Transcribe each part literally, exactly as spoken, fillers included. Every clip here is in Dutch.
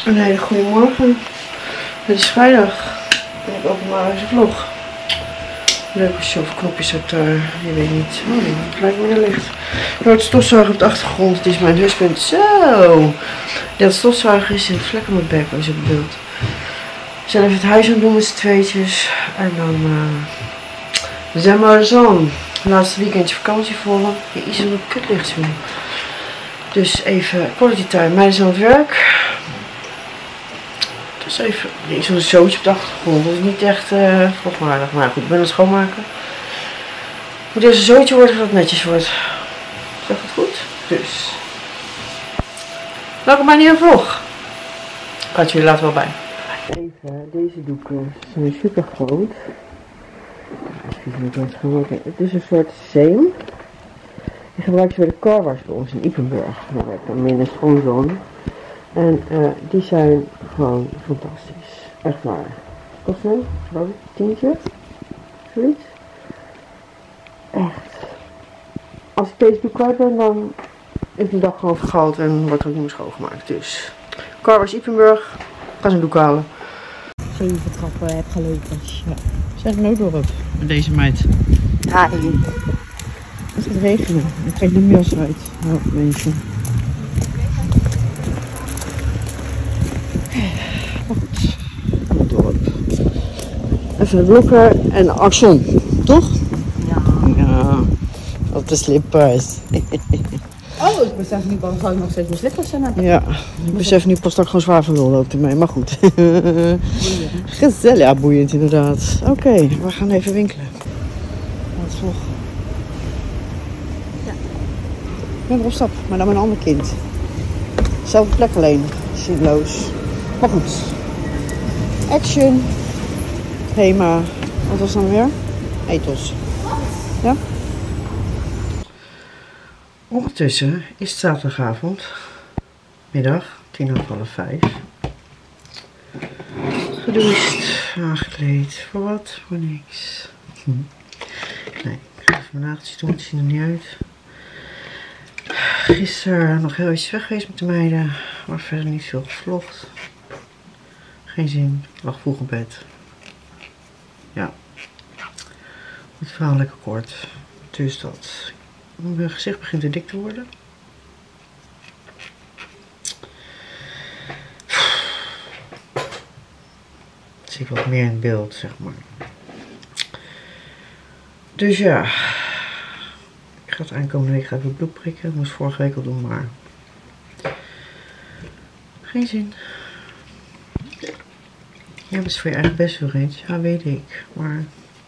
Een hele goede morgen. Het is vrijdag en ik open maar eens een vlog. Leuke show knopjes uit daar. Je weet niet. Oh nee, het lijkt me niet licht. Je hoort stofzuigen op de achtergrond. Het is mijn husband. Zo! Dat stofzuigen is een vlek op mijn bek als je het bedoelt. We zijn even het huis aan het doen met z'n tweetjes. En dan uh, we zijn maar zo. Laatste weekendje vakantie volgen. Je is er op kut ligt zo. Dus even quality time. Mij is aan het werk. Dus even, er is een zootje op de achtergrond. Dat is niet echt uh, vlogwaardig. Maar goed, ik ben aan het schoonmaken. Het moet eerst een zootje worden zodat het netjes wordt. Zeg het goed? Dus. Welkom bij een nieuwe vlog. Ik had jullie later wel bij. Even, deze doeken zijn super groot. Het is een soort zeem. Die gebruiken ze bij de carwash bij ons in Ypenburg. Daar werkt dan minder schoonzoon. En uh, die zijn gewoon fantastisch. Echt waar. Kost mij, geloof ik, tientje? Zoiets. Echt. Als ik deze doek kwijt ben, dan is mijn dag gewoon vergald en wordt ook niet meer schoongemaakt. Dus, carwash Ypenburg. Ga zo'n doek halen. Zeven trappen heb gelopen. Ja. Zeg nooit door het. Met deze meid. Ja, het gaat regenen. Ik trek de mails uit. Help mensen. Maar goed. Het dorp. Even de blokken en Axon. Toch? Ja. Ja. Op de slippers. Oh, ik besef nu pas zou ik nog steeds mijn slippers zijn. Ja, ik besef nu pas dat ik gewoon zwaar van wil loopt ermee. Maar goed. Gezellig. Ja, boeiend inderdaad. Oké, okay, we gaan even winkelen. Wat vlog. Ja. Ik ben op stap, maar dan met een ander kind. Zelfde plek alleen. Zinloos. Maar goed. Action. Hema. Wat was dan weer? Ethos. Ja? Ondertussen is het zaterdagavond. Middag. Tien over half vijf. Gedoucht. Aangekleed. Voor wat? Voor niks. Hm. Nee. Ik ga even mijn nageltjes doen. Het ziet er niet uit. Gisteren nog heel iets weg geweest met de meiden. Maar verder niet veel gevlogd. Geen zin. Ik lag vroeg op bed. Ja. Het verhaal lekker kort. Dus dat. Mijn gezicht begint te dik te worden. Dat zie ik wat meer in beeld, zeg maar. Dus ja. Ik ga het aankomende week even bloed prikken. Dat moest vorige week al doen, maar geen zin. Ja, dat is voor je eigen best wel eens. Ja, weet ik. Maar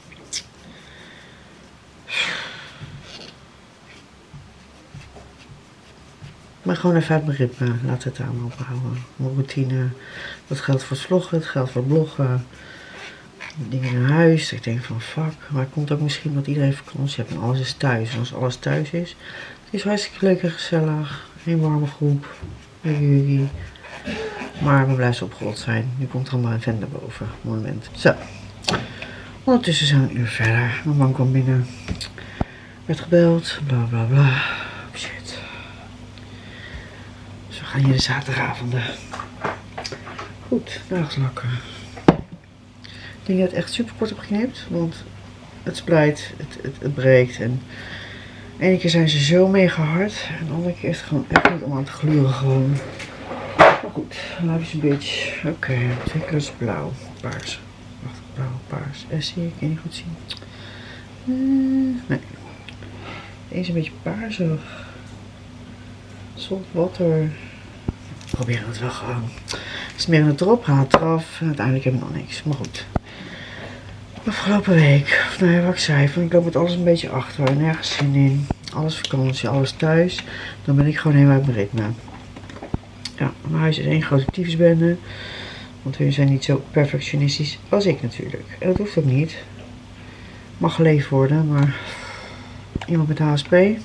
maar gewoon even uit mijn ritme. Laat het aan ophouden. Mijn routine. Dat geldt voor het vloggen. Dat geldt voor het bloggen. Dingen naar huis. Ik denk van fuck. Maar het komt ook misschien dat iedereen vakantie heeft. En alles is thuis. En als alles thuis is. Het is hartstikke leuk en gezellig. Een warme groep. Met jullie. Maar we blijven opgerold zijn. Nu komt er allemaal een vent naar boven. Monument. Zo. Ondertussen zijn we een uur verder. Mijn man kwam binnen. Werd gebeld. Bla bla bla. Shit. Dus we gaan hier de zaterdagavonden. Goed. Nagelslakken. Ik denk dat ik het echt super kort heb geknipt. Want het splijt. Het, het, het breekt. En de ene keer zijn ze zo mega hard. En de andere keer is het gewoon echt niet om aan te gluren gewoon. Maar goed, life is a bitch. Oké, okay, twee kleuren blauw, paars. Wacht, blauw, paars. Eh, zie ik, kan je niet goed zien. Uh, nee. Deze is een beetje paarsig. Salt water. We proberen het wel gewoon. Smeren het erop, haal het eraf. En uiteindelijk heb ik nog niks. Maar goed. Afgelopen week, of nou ja, wat ik zei, van ik loop het alles een beetje achter. Nergens zin in. Alles vakantie, alles thuis. Dan ben ik gewoon helemaal uit mijn ritme. Ja, mijn huis is één grote tyfusbende. Want hun zijn niet zo perfectionistisch als ik natuurlijk. En dat hoeft ook niet. Mag geleefd worden, maar iemand met H S P. Moet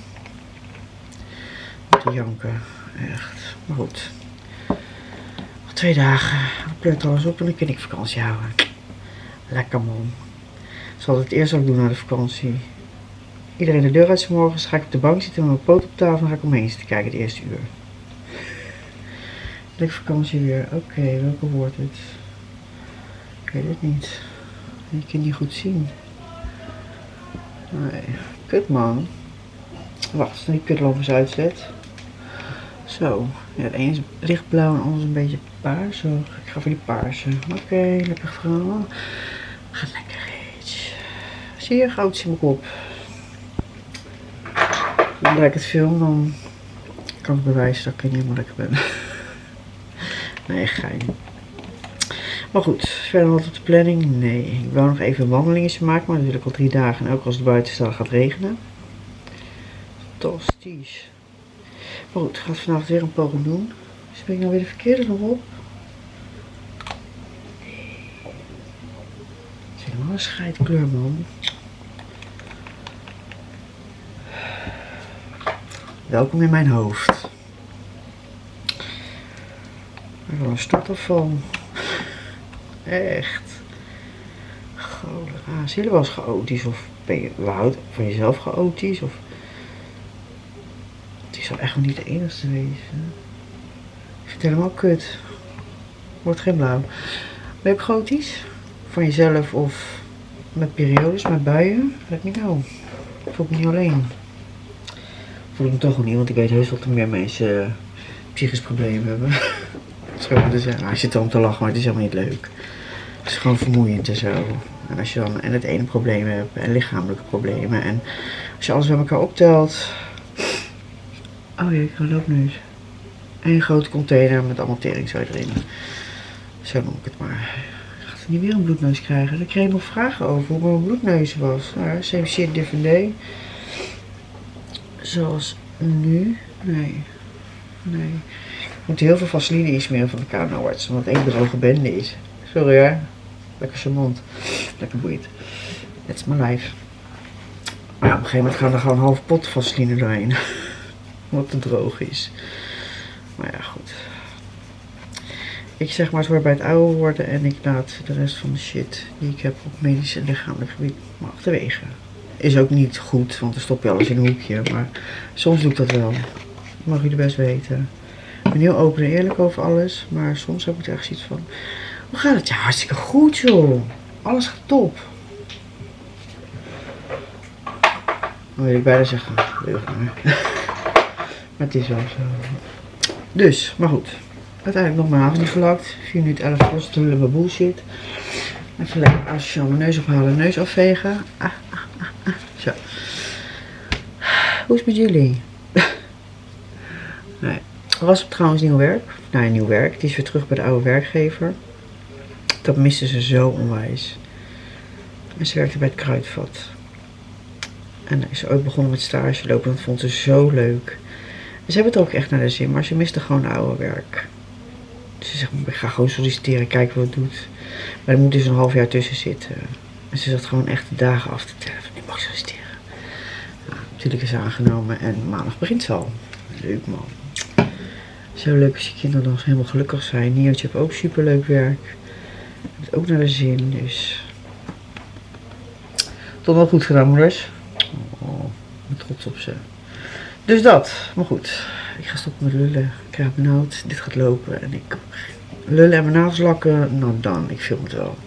te janken. Echt. Maar goed. Nog twee dagen. Dan pleurt alles op en dan kan ik vakantie houden. Lekker man. Dat zal het eerst ook doen na de vakantie. Iedereen de deur uit zijn morgens. Ga ik op de bank zitten met mijn poot op tafel en ga ik omheen zitten kijken het eerste uur. Lekker vakantie weer. Oké, okay, welke wordt het? Ik weet het niet. Je kan niet goed zien. Nee, kut man. Wacht, als ik die kutlamp eens uitzet. Zo, ja, het ene is lichtblauw en anders een beetje paars. Zo, ik ga voor die paarse. Oké, okay, lekker vrouw. Gaat lekker iets. Zie je, goud in mijn kop. Zodra ik het film, dan kan ik bewijzen dat ik niet helemaal lekker ben. Nee, gein. Maar goed, verder wat op de planning? Nee, ik wou nog even een wandelingetje maken, maar natuurlijk al drie dagen en ook als het buiten staat gaat regenen. Fantastisch. Maar goed, ik ga het vanavond weer een poging doen. Spring ik nou weer de verkeerde nog op? Het is helemaal een scheidkleur, man. Welkom in mijn hoofd. Ik heb een stortafval. Echt. Cholera. Zie je wel eens chaotisch? Of ben je überhaupt van jezelf chaotisch? Of... Het zal echt nog niet de enigste wezen. Ik vind het helemaal kut. Wordt geen blauw. Ben je chaotisch? Van jezelf of met periodes, met buien? Let me know. Voel ik me niet alleen. Voel ik me toch ook niet, want ik weet heus dat er meer mensen uh, psychisch problemen hebben. Zo moeten zeggen. Hij zit er om te lachen, maar het is helemaal niet leuk. Het is gewoon vermoeiend en zo. En als je dan en het ene probleem hebt en lichamelijke problemen. En als je alles bij elkaar optelt. Oh jee, ik ga loopneus. Eén grote container met allemaal teringzooi erin. Zo noem ik het maar. Ik ga niet weer een bloedneus krijgen. Ik kreeg nog vragen over hoe mijn bloedneus was. Nou, same shit, different day. Zoals nu. Nee. Nee. Ik moet heel veel vaseline iets meer van de kanoarts. Omdat het één droge bende is. Sorry hè. Lekker charmant. Lekker boeiend. That's my life. Maar ja, op een gegeven moment gaan er gewoon een half pot vaseline doorheen. Wat te droog is. Maar ja, goed. Ik zeg maar, het wordt bij het oude worden en ik laat de rest van de shit die ik heb op medisch en lichamelijk gebied maar achterwege. Is ook niet goed, want dan stop je alles in een hoekje. Maar soms doe ik dat wel. Dat mag jullie best weten. Ik ben heel open en eerlijk over alles. Maar soms heb ik er echt zoiets van... Hoe gaat het? Ja, hartstikke goed joh. Alles gaat top. Dan wil ik bijna zeggen. Maar het is wel zo. Dus, maar goed. Uiteindelijk nog mijn haven niet gelakt. vier minuten elf kost, te lullen bullshit. Even lekker asje aan mijn neus ophalen, neus afvegen. Ah, ah, ah, ah. Zo. Hoe is het met jullie? Nee. Er was trouwens nieuw werk. Nou, nieuw werk. Die is weer terug bij de oude werkgever. Dat miste ze zo onwijs. En ze werkte bij het Kruidvat. En is ze ook begonnen met stage lopen. Dat vond ze zo leuk. En ze hebben het ook echt naar de zin. Maar ze miste gewoon de oude werk. Dus ze zegt, ik ga gewoon solliciteren. Kijken wat het doet. Maar er moet dus een half jaar tussen zitten. En ze zat gewoon echt de dagen af te tellen. Van, nu mag ik solliciteren. Nou, natuurlijk is ze aangenomen. En maandag begint ze al. Leuk man. Zo leuk als je kinderen dan helemaal gelukkig zijn. Niertje heeft ook super leuk werk. Het ook naar de zin. Dus. Toch wel goed gedaan moeders. Oh, ik ben trots op ze. Dus dat. Maar goed. Ik ga stoppen met lullen. Ik krijg benauwd. Dit gaat lopen. En ik lullen en mijn nagels lakken. Nou dan. Ik film het wel.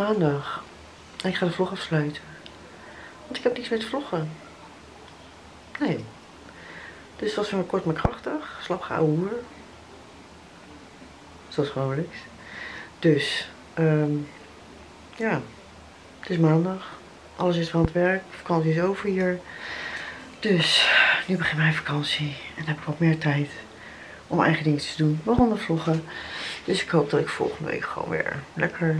maandag. En ik ga de vlog afsluiten. Want ik heb niets met vloggen. Nee. Dus het was weer kort maar krachtig. Slap geouwe hoer. Zoals gewoonlijk. Dus, um, ja. Het is maandag. Alles is van het werk. Vakantie is over hier. Dus, nu begint mijn vakantie. En dan heb ik wat meer tijd om eigen dingen te doen. Waaronder vloggen. Dus ik hoop dat ik volgende week gewoon weer lekker,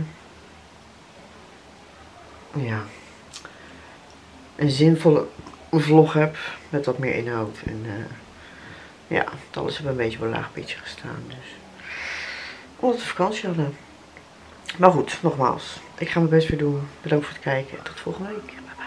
ja, een zinvolle vlog heb. Met wat meer inhoud. En uh, ja, het alles heeft een beetje op een laag pitje gestaan. Dus, omdat we vakantie hadden. Maar goed, nogmaals. Ik ga mijn best weer doen. Bedankt voor het kijken. En tot volgende week. Bye bye.